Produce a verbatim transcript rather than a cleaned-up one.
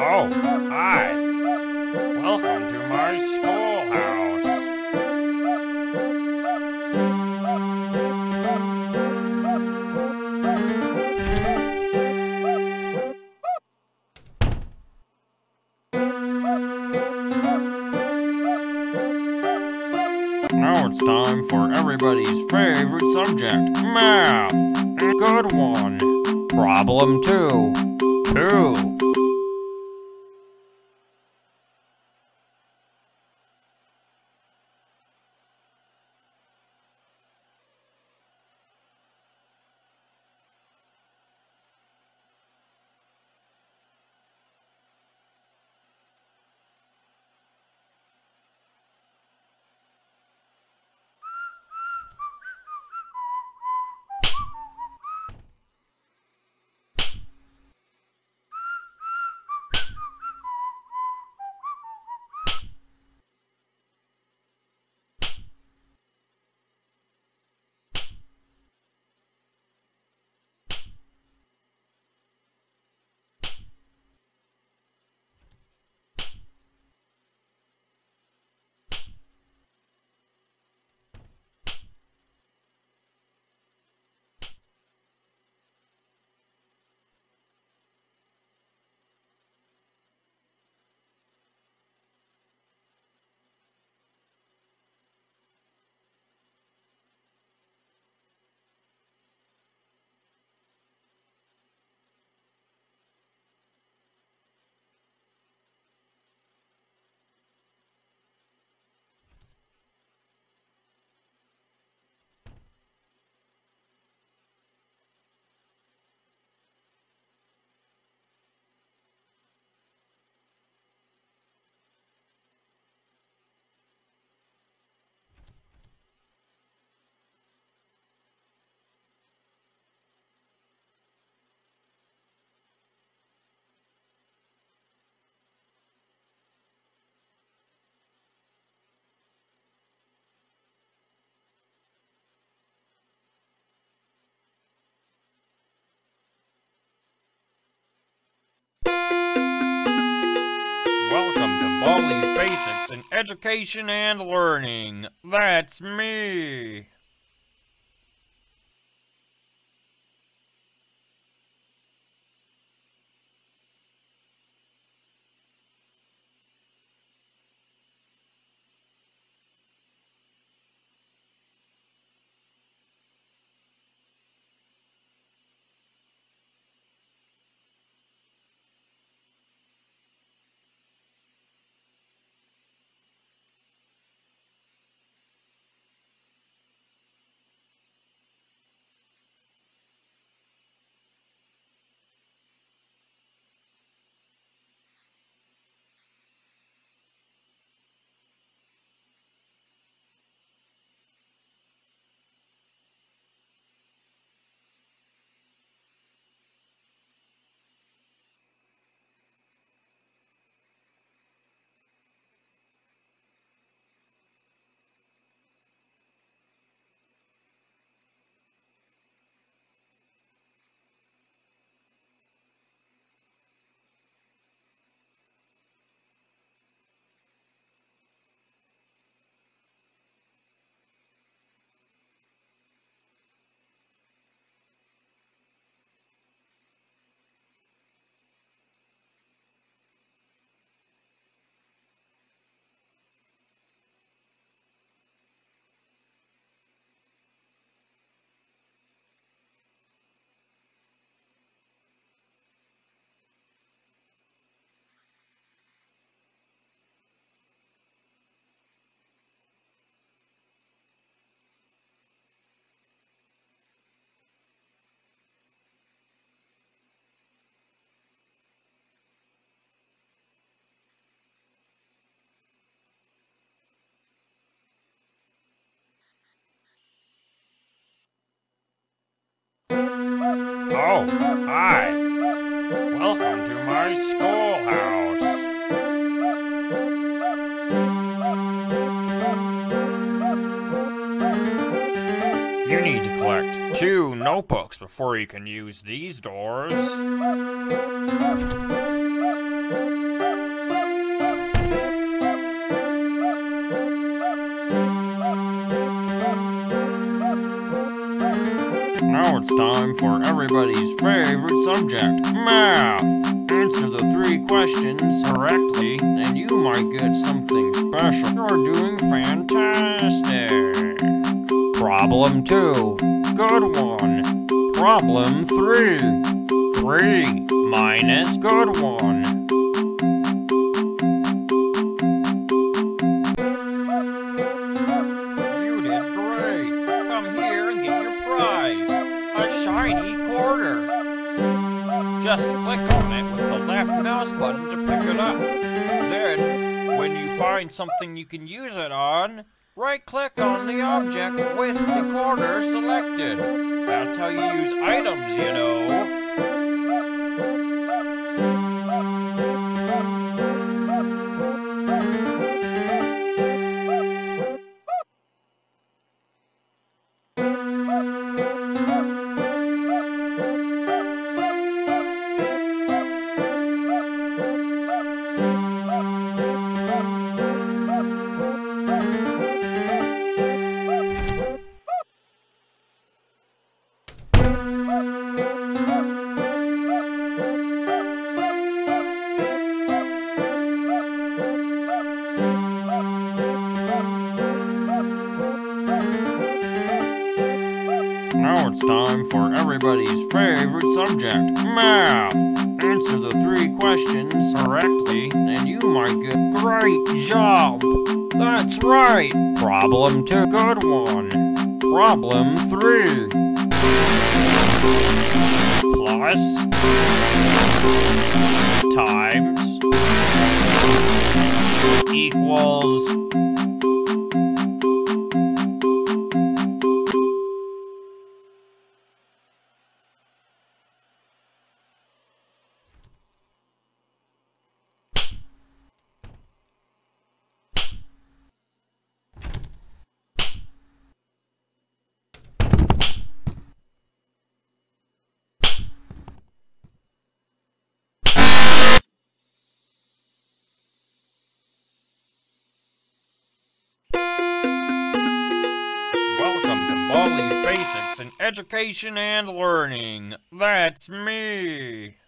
Oh, hi. Welcome to my schoolhouse. Now it's time for everybody's favorite subject, math. Good one. Problem two. Two. Welcome to Baldi's Basics in Education and Learning. That's me. Oh, hi. Welcome to my schoolhouse. You need to collect two notebooks before you can use these doors. Now it's time for everybody's favorite subject, math. Answer the three questions correctly, and you might get something special. You're doing fantastic. Problem two. Good one. Problem three. Three minus good one. You did great. Come here and get your prize. A shiny quarter. Just click on it with the left mouse button to pick it up. Then, when you find something you can use it on, right-click on the object with the quarter selected. That's how you use items, you know. Now it's time for everybody's favorite subject, math. Answer the three questions correctly, and you might get great job. That's right. Problem two, good one. Problem three. Plus times equals Welcome to Baldi's Basics in Education and Learning. That's me.